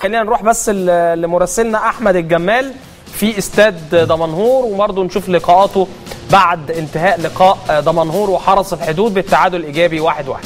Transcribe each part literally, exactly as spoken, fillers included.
خلينا نروح بس لمراسلنا احمد الجمال في استاد دمنهور وبرضه نشوف لقاءاته بعد انتهاء لقاء دمنهور وحرس الحدود بالتعادل الايجابي واحد واحد.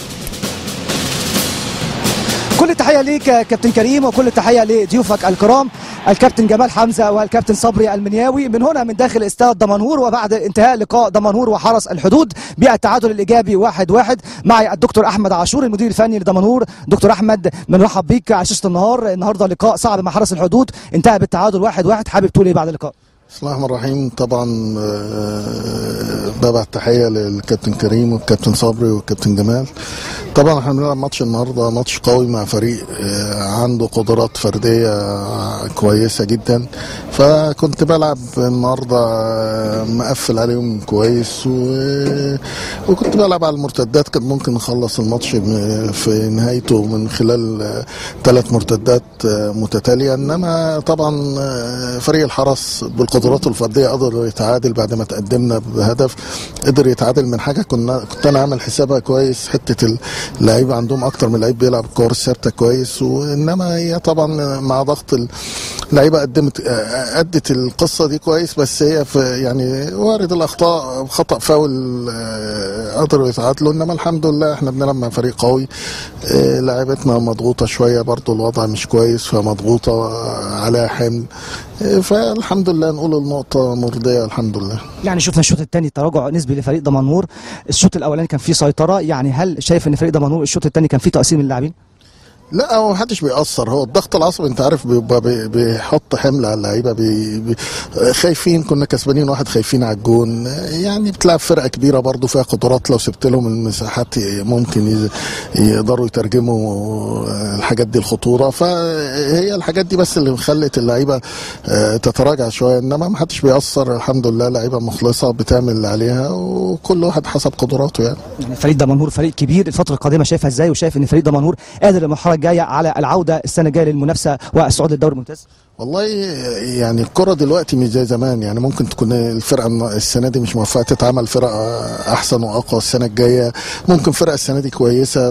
كل التحيه ليك كابتن كريم وكل التحيه لضيوفك الكرام الكابتن جمال حمزه والكابتن صبري المنياوي من هنا من داخل استاد دمنهور وبعد انتهاء لقاء دمنهور وحرس الحدود بالتعادل الايجابي واحد واحد. معي الدكتور احمد عاشور المدير الفني لدمنهور. دكتور احمد بنرحب بيك على شاشه النهار. النهارده لقاء صعب مع حرس الحدود انتهى بالتعادل واحد واحد، حابب تقول ايه بعد اللقاء؟ بسم الله الرحمن الرحيم. طبعا ببعت تحيه للكابتن كريم والكابتن صبري والكابتن جمال. طبعا احنا بنلعب ماتش النهارده ماتش قوي مع فريق عنده قدرات فرديه كويسه جدا، فكنت بلعب النهارده مقفل عليهم كويس و... وكنت بلعب على المرتدات. كان ممكن نخلص الماتش في نهايته من خلال ثلاث مرتدات متتاليه، انما طبعا فريق الحرس بالقدرات الفرديه قدر يتعادل بعد ما تقدمنا بهدف. قدر يتعادل من حاجه كنا كنت انا عامل حسابها كويس، حته اللعيبه عندهم اكتر من لعيب بيلعب الكور الثابته كويس، وانما هي طبعا مع ضغط اللعيبه قدمت ادت القصه دي كويس، بس هي في يعني وارد الاخطاء، خطا فاول قدروا يتعادلوا، انما الحمد لله احنا بنلعب مع فريق قوي. لعيبتنا مضغوطه شويه برضو، الوضع مش كويس فمضغوطه عليها حمل، فالحمد لله نقول النقطه مرضيه الحمد لله. يعني شفنا الشوط الثاني تراجع نسبي لفريق دمنهور، الشوط الاولاني كان فيه سيطره، يعني هل شايف ان فريق دمنهور الشوط الثاني كان فيه تقسيم اللاعبين؟ لا هو محدش بيأثر، هو الضغط العصبي انت عارف بيبقى بيحط حمل على اللعيبه، بي بي خايفين، كنا كسبانين واحد خايفين على الجون، يعني بتلعب فرقه كبيره برضو فيها قدرات، لو سبت لهم المساحات ممكن يقدروا يترجموا الحاجات دي الخطوره، فهي الحاجات دي بس اللي خلت اللعيبه تتراجع شويه، انما محدش بيأثر الحمد لله. لعيبه مخلصه بتعمل اللي عليها وكل واحد حسب قدراته. يعني يعني فريق دمنهور فريق كبير، الفتره القادمه شايفها ازاي؟ وشايف ان فريق دمنهور قادر المرحله الجايه على العوده السنه الجايه للمنافسه والصعود للدوري الممتاز؟ والله يعني الكرة دلوقتي مش زي زمان، يعني ممكن تكون الفرقة السنة دي مش موفقة تتعمل فرقة أحسن وأقوى السنة الجاية، ممكن فرقة السنة دي كويسة.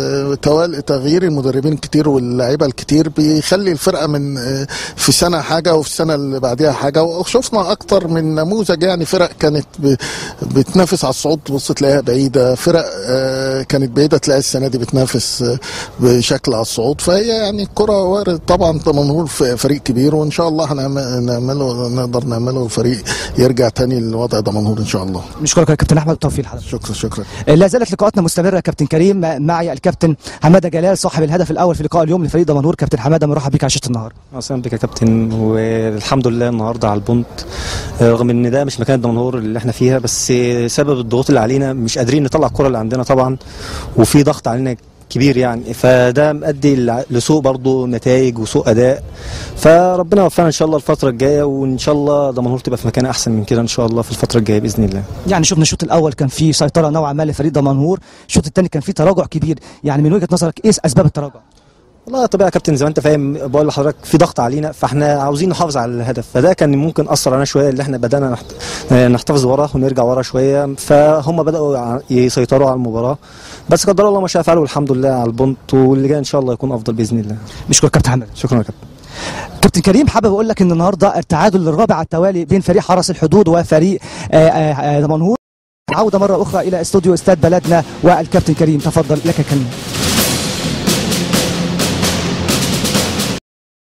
تغيير المدربين كتير واللعيبة الكتير بيخلي الفرقة من في سنة حاجة وفي السنة اللي بعدها حاجة، وشفنا أكتر من نموذج، يعني فرق كانت بتنافس على الصعود تبص تلاقيها بعيدة، فرق كانت بعيدة تلاقي السنة دي بتنافس بشكل على الصعود، فهي يعني الكرة وارد طبعا. دمنهور فريق كبير كبير وان شاء الله هنعمله نقدر نعمله فريق يرجع تاني لوضع دمنهور ان شاء الله. نشكرك يا كابتن احمد والتوفيق لحضرتك. شكرا شكرا. لا زالت لقاءاتنا مستمره يا كابتن كريم، معي الكابتن حماده جلال صاحب الهدف الاول في لقاء اليوم لفريق دمنهور. كابتن حماده مرحب بك على شاشه النهار. اهلا بك يا كابتن، والحمد لله النهارده على البونت، رغم ان ده مش مكان دمنهور اللي احنا فيها، بس سبب الضغوط اللي علينا مش قادرين نطلع الكره اللي عندنا طبعا، وفي ضغط علينا كبير يعني، فده مؤدي لسوء برضه نتائج وسوء اداء، فربنا يوفقنا ان شاء الله الفتره الجايه، وان شاء الله دمنهور تبقى في مكان احسن من كده ان شاء الله في الفتره الجايه باذن الله. يعني شفنا الشوط الاول كان فيه سيطره نوعا ما لفريق دمنهور، الشوط الثاني كان فيه تراجع كبير، يعني من وجهه نظرك ايه اسباب التراجع؟ والله طبيعي يا كابتن زي ما انت فاهم، بقول لحضرتك في ضغط علينا، فاحنا عاوزين نحافظ على الهدف، فده كان ممكن اثر علينا شويه، اللي احنا بدانا نحتفظ وراه ونرجع ورا شويه، فهم بداوا يسيطروا على المباراه، بس قدر الله ما شاء فعل والحمد لله على البونت، واللي جاي ان شاء الله يكون افضل باذن الله. بشكرك كابتن حمد. شكرا يا كابتن. كابتن كريم حابب اقول لك ان النهارده التعادل الرابع على التوالي بين فريق حرس الحدود وفريق دمنهور. عوده مره اخرى الى استوديو استاد بلدنا والكابتن كريم، تفضل لك الكلمه.